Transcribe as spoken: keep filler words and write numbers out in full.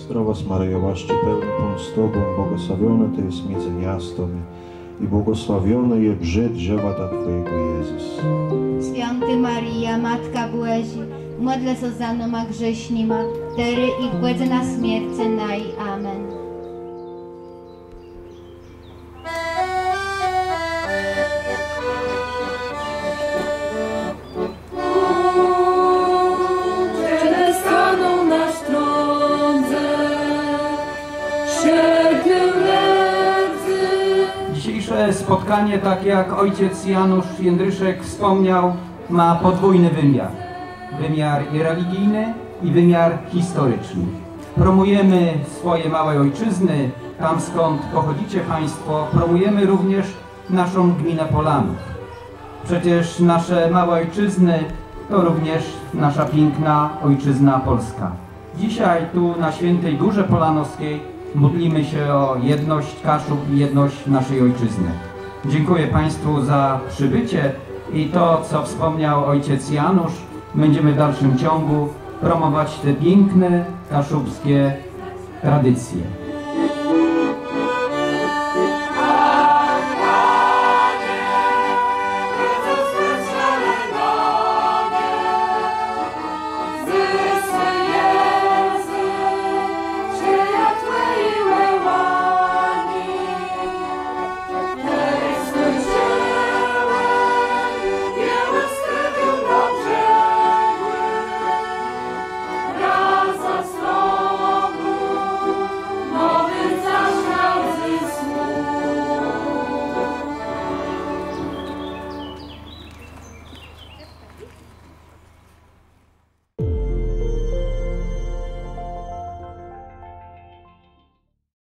Zdrowaś Maryjo, łaski pełny Pan z Tobą, błogosławiony Ty jest między miastami i błogosławiony jest brzyd żywota Twojego Jezus. Święty Maria, Matka Boża, modlę się za nami grzesznymi, teraz i w godzinę na śmierci naj. Amen. Dzisiejsze spotkanie, tak jak ojciec Janusz Jędryszek wspomniał, ma podwójny wymiar. Wymiar i religijny i wymiar historyczny. Promujemy swoje małe ojczyzny, tam skąd pochodzicie Państwo, promujemy również naszą gminę Polanów. Przecież nasze małe ojczyzny to również nasza piękna ojczyzna Polska. Dzisiaj tu na Świętej Górze Polanowskiej modlimy się o jedność Kaszub i jedność naszej ojczyzny. Dziękuję Państwu za przybycie i to, co wspomniał ojciec Janusz, będziemy w dalszym ciągu promować te piękne kaszubskie tradycje.